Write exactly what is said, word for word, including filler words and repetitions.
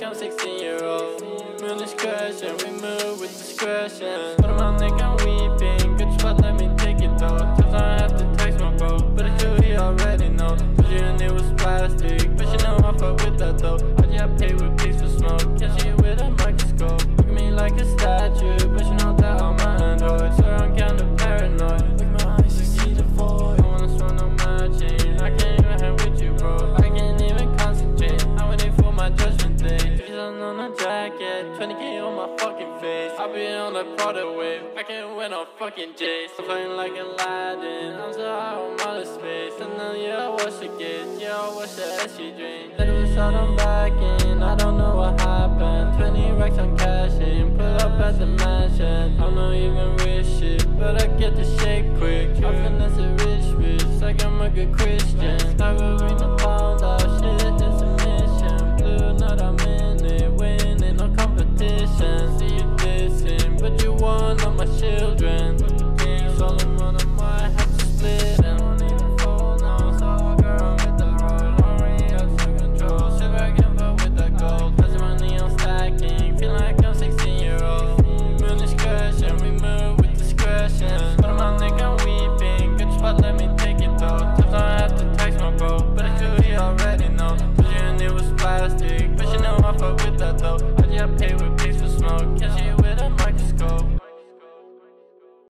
I'm sixteen year old. Moon is crashing, we move with discretion. Put on my neck, I'm weeping. Good spot, let me take it though. Times I have to text my bro, but it's true, he already know. Told you and it was plastic, but you know I fuck with that though. I just pay with piece for smoke, can't see it with a microscope. Look at me like a statue, but you know that I'm my android. So I'm kinda paranoid. Look at my eyes, you see the void. I wanna swing on my chain, I can't even hang with you, bro. I can't even concentrate, I'm waiting for my judgment day. Jason on a jacket, twenty K on my fucking face. I'll be on the Prada wave, I can't win on fucking Jace. I'm playing like Aladdin, I'm so high on outer space. And then yeah, I watch the gate, yeah, I watch the S U drain. Let it shot, I'm back in, I don't know what happened. Twenty racks on cashing, pull up at the mansion. I'm not even rich shit, but I get the shit quick. I finesse a rich bitch, like I'm a good Christian. Never bring the pound out, shit, it's a mission. Blue nut, I'm in it, winning, no competition. See you dissing, but you one of my children. Things all in one, I might have to split and I don't even fall now. So girl, with the roll, I'm really out to control. Shit back and forth with the gold, passing money I'm stacking. Feeling like I'm sixteen year old. Moon is crashing, we move with discretion. Put on my neck, I'm weeping. Good spot, let me take it though. Times I have to text my bro, but it's true, he already know. Told you and it was plastic, but you know I fuck with that though. I just pay with piece for smoke, can't see it with